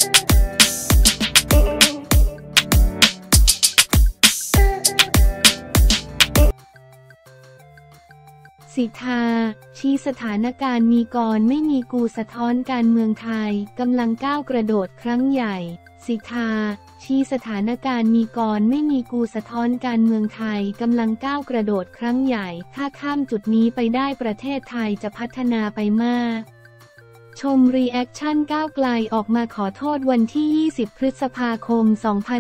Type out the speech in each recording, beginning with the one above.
สิทธาชี้สถานการณ์มีกรไม่มีกูสะท้อนการเมืองไทยกำลังก้าวกระโดดครั้งใหญ่สิทธาชี้สถานการณ์มีกรไม่มีกูสะท้อนการเมืองไทยกำลังก้าวกระโดดครั้งใหญ่ถ้าข้ามจุดนี้ไปได้ประเทศไทยจะพัฒนาไปมากชมรีแอคชั่นก้าวไกลออกมาขอโทษวันที่ 20 พฤษภาคม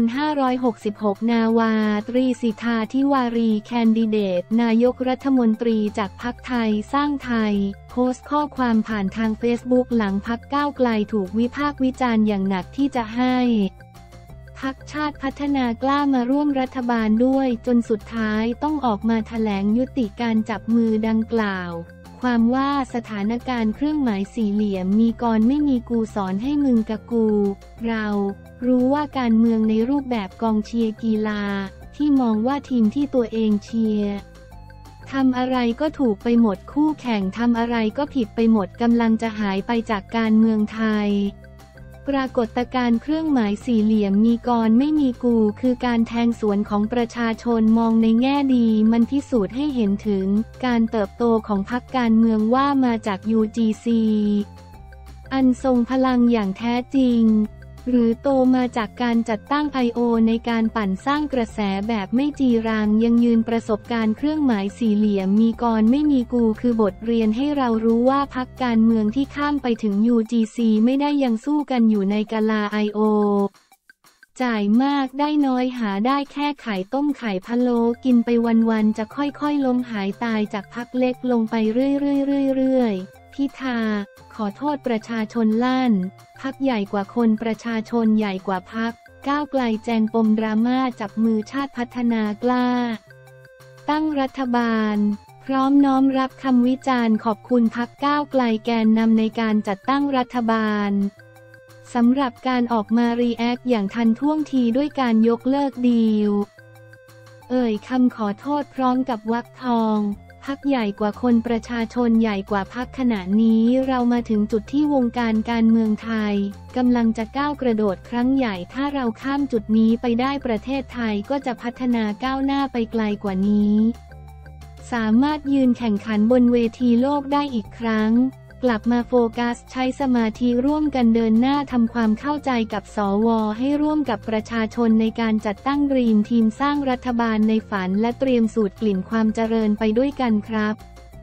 2566 นาวาตรีสิทธาธิวารีแคนดิเดตนายกรัฐมนตรีจากพรรคไทยสร้างไทยโพสต์ข้อความผ่านทางเฟซบุ๊กหลังพรรคก้าวไกลถูกวิพากษ์วิจารณ์อย่างหนักที่จะให้พรรคชาติพัฒนากล้ามาร่วมรัฐบาลด้วยจนสุดท้ายต้องออกมาแถลงยุติการจับมือดังกล่าวความว่าสถานการณ์เครื่องหมายสี่เหลี่ยมมีกรไม่มีกูสอนให้มึงกับกูเรารู้ว่าการเมืองในรูปแบบกองเชียร์กีฬาที่มองว่าทีมที่ตัวเองเชียร์ทำอะไรก็ถูกไปหมดคู่แข่งทำอะไรก็ผิดไปหมดกำลังจะหายไปจากการเมืองไทยปรากฏการณ์เครื่องหมายสี่เหลี่ยมมีกรไม่มีกูคือการแทงสวนของประชาชนมองในแง่ดีมันพิสูจน์ให้เห็นถึงการเติบโตของพรรคการเมืองว่ามาจาก UGC อันทรงพลังอย่างแท้จริงหรือโตมาจากการจัดตั้ง I.O. ในการปั่นสร้างกระแสแบบไม่จีรังยังยืนประสบการณ์เครื่องหมายสี่เหลี่ยมมีกรไม่มีกูคือบทเรียนให้เรารู้ว่าพรรคการเมืองที่ข้ามไปถึง UGC ไม่ได้ยังสู้กันอยู่ในกาลา I.O. จ่ายมากได้น้อยหาได้แค่ไข่ต้มไข่พะโล้กินไปวันๆจะค่อยๆล้มหายตายจากพรรคเล็กลงไปเรื่อยๆพิธาขอโทษประชาชนลั่นพรรคใหญ่กว่าคนประชาชนใหญ่กว่าพรรคก้าวไกลแจงปมดราม่าจับมือชาติพัฒนากล้าตั้งรัฐบาลพร้อมน้อมรับคำวิจารณ์ขอบคุณพรรคก้าวไกลแกนนำในการจัดตั้งรัฐบาลสำหรับการออกมารีแอคอย่างทันท่วงทีด้วยการยกเลิกดีลคำขอโทษพร้อมกับวรรคทองพรรคใหญ่กว่าคนประชาชนใหญ่กว่าพรรคขณะนี้เรามาถึงจุดที่วงการเมืองไทยกำลังจะก้าวกระโดดครั้งใหญ่ถ้าเราข้ามจุดนี้ไปได้ประเทศไทยก็จะพัฒนาก้าวหน้าไปไกลกว่านี้สามารถยืนแข่งขันบนเวทีโลกได้อีกครั้งกลับมาโฟกัสใช้สมาธิร่วมกันเดินหน้าทำความเข้าใจกับสว.ให้ร่วมกับประชาชนในการจัดตั้งดรีมทีมสร้างรัฐบาลในฝันและเตรียมสูตรกลิ่นความเจริญไปด้วยกันครับ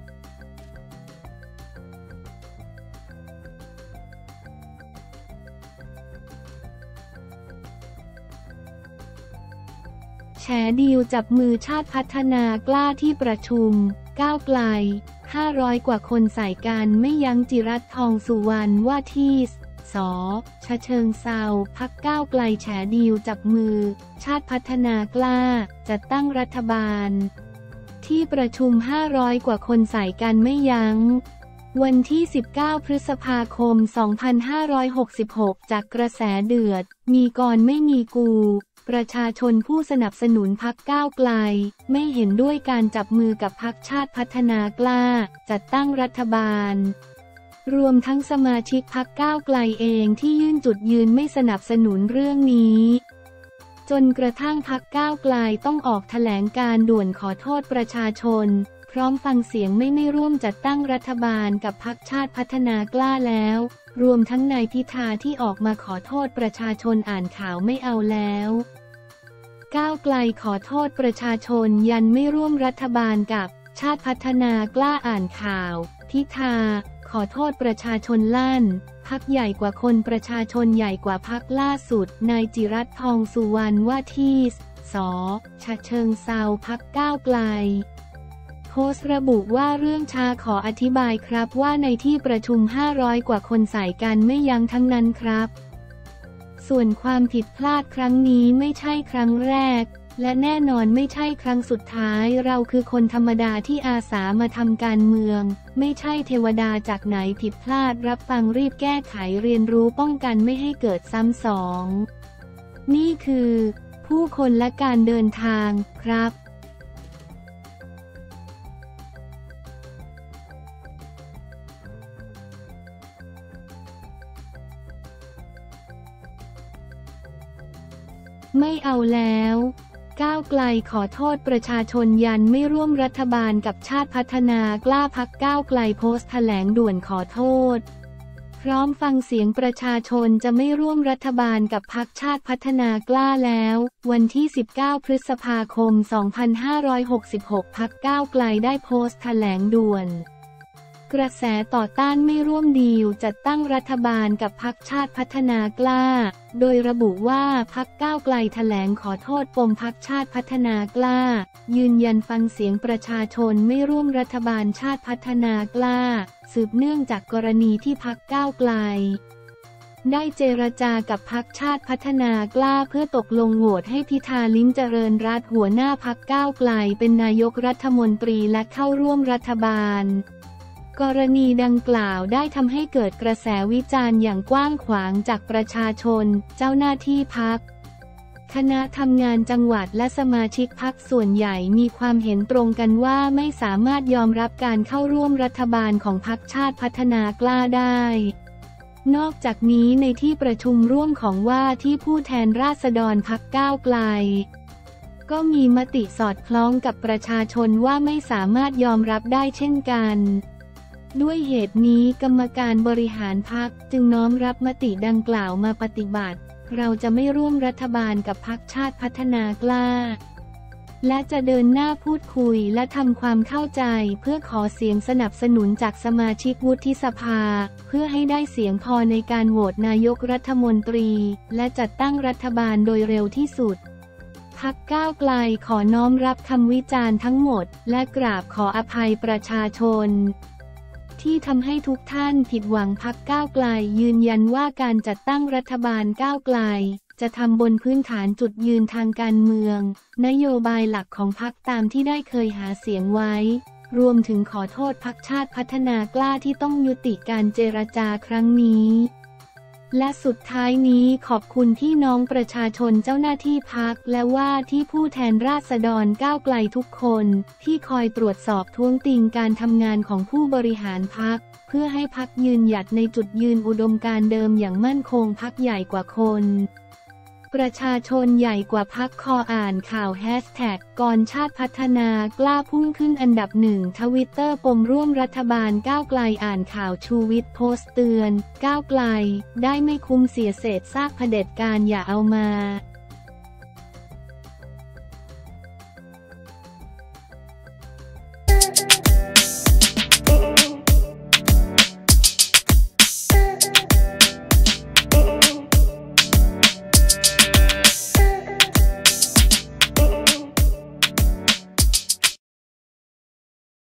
แฉดีลจับมือชาติพัฒนากล้าที่ประชุมก้าวไกล500 กว่าคนใส่กันไม่ยั้งจิรัตน์ทองสุวรรณว่าที่ส.ฉะเชิงเทราพรรคก้าวไกลแฉดีลจับมือชาติพัฒนากล้าจัดตั้งรัฐบาลที่ประชุม500 กว่าคนใส่กันไม่ยั้งวันที่ 19 พฤษภาคม 2566 จากกระแสเดือดมีกรไม่มีกูประชาชนผู้สนับสนุนพรรคก้าวไกลไม่เห็นด้วยการจับมือกับพรรคชาติพัฒนากล้าจัดตั้งรัฐบาลรวมทั้งสมาชิกพรรคก้าวไกลเองที่ยื่นจุดยืนไม่สนับสนุนเรื่องนี้จนกระทั่งพรรคก้าวไกลต้องออกแถลงการด่วนขอโทษประชาชนพร้อมฟังเสียงไม่ร่วมจัดตั้งรัฐบาลกับพรรคชาติพัฒนากล้าแล้วรวมทั้งนายพิธาที่ออกมาขอโทษประชาชนอ่านข่าวไม่เอาแล้วก้าวไกลขอโทษประชาชนยันไม่ร่วมรัฐบาลกับชาติพัฒนากล้าอ่านข่าวพิธาขอโทษประชาชนลั่นพรรคใหญ่กว่าคนประชาชนใหญ่กว่าพรรคล่าสุดนายจิรัตน์ทองสุวรรณว่าที่ส.ฉะเชิงเทราพรรคก้าวไกลโพสต์ระบุว่าเรื่องช้าขออธิบายครับว่าในที่ประชุม500 กว่าคนใส่กันไม่ยั้งทั้งนั้นครับส่วนความผิดพลาดครั้งนี้ไม่ใช่ครั้งแรกและแน่นอนไม่ใช่ครั้งสุดท้ายเราคือคนธรรมดาที่อาสามาทำการเมืองไม่ใช่เทวดาจากไหนผิดพลาดรับฟังรีบแก้ไขเรียนรู้ป้องกันไม่ให้เกิดซ้ำสองนี่คือผู้คนและการเดินทางครับไม่เอาแล้วก้าวไกลขอโทษประชาชนยันไม่ร่วมรัฐบาลกับชาติพัฒนากล้าพรรคก้าวไกลโพสต์แถลงด่วนขอโทษพร้อมฟังเสียงประชาชนจะไม่ร่วมรัฐบาลกับพรรคชาติพัฒนากล้าแล้ววันที่ 19 พฤษภาคม 2566 พรรคก้าวไกลได้โพสต์แถลงด่วนกระแสต่อต้านไม่ร่วมดีลจัดตั้งรัฐบาลกับพรรคชาติพัฒนากล้าโดยระบุว่าพรรคก้าวไกลแถลงขอโทษปมพรรคชาติพัฒนากล้ายืนยันฟังเสียงประชาชนไม่ร่วมรัฐบาลชาติพัฒนากล้าสืบเนื่องจากกรณีที่พรรคก้าวไกลได้เจรจากับพรรคชาติพัฒนากล้าเพื่อตกลงโหวตให้พิธาลิ้มเจริญรัตน์หัวหน้าพรรคก้าวไกลเป็นนายกรัฐมนตรีและเข้าร่วมรัฐบาลกรณีดังกล่าวได้ทำให้เกิดกระแสวิจารณ์อย่างกว้างขวางจากประชาชนเจ้าหน้าที่พรรคคณะทำงานจังหวัดและสมาชิกพรรคส่วนใหญ่มีความเห็นตรงกันว่าไม่สามารถยอมรับการเข้าร่วมรัฐบาลของพรรคชาติพัฒนากล้าได้นอกจากนี้ในที่ประชุมร่วมของว่าที่ผู้แทนราษฎรพรรคก้าวไกลก็มีมติสอดคล้องกับประชาชนว่าไม่สามารถยอมรับได้เช่นกันด้วยเหตุนี้กรรมการบริหารพรรคจึงน้อมรับมติดังกล่าวมาปฏิบัติเราจะไม่ร่วมรัฐบาลกับพรรคชาติพัฒนากล้าและจะเดินหน้าพูดคุยและทำความเข้าใจเพื่อขอเสียงสนับสนุนจากสมาชิกวุฒิสภาเพื่อให้ได้เสียงพอในการโหวตนายกรัฐมนตรีและจัดตั้งรัฐบาลโดยเร็วที่สุดพรรคก้าวไกลขอน้อมรับคำวิจารณ์ทั้งหมดและกราบขออภัยประชาชนที่ทำให้ทุกท่านผิดหวังพรรคก้าวไกลยืนยันว่าการจัดตั้งรัฐบาลก้าวไกลจะทำบนพื้นฐานจุดยืนทางการเมืองนโยบายหลักของพรรคตามที่ได้เคยหาเสียงไว้รวมถึงขอโทษพรรคชาติพัฒนากล้าที่ต้องยุติการเจรจาครั้งนี้และสุดท้ายนี้ขอบคุณพี่น้องประชาชนเจ้าหน้าที่พรรคและว่าที่ผู้แทนราษฎรก้าวไกลทุกคนที่คอยตรวจสอบท้วงติงการทำงานของผู้บริหารพรรคเพื่อให้พรรคยืนหยัดในจุดยืนอุดมการณ์เดิมอย่างมั่นคงพรรคใหญ่กว่าคนประชาชนใหญ่กว่าพรรคคออ่านข่าวแฮชแท็กก่อนชาติพัฒนากล้าพุ่งขึ้นอันดับ1 ทวิตเตอร์ปมร่วมรัฐบาลก้าวไกลอ่านข่าวชูวิทย์โพสต์เตือนก้าวไกลได้ไม่คุ้มเสียเศษซากเผด็จการอย่าเอามา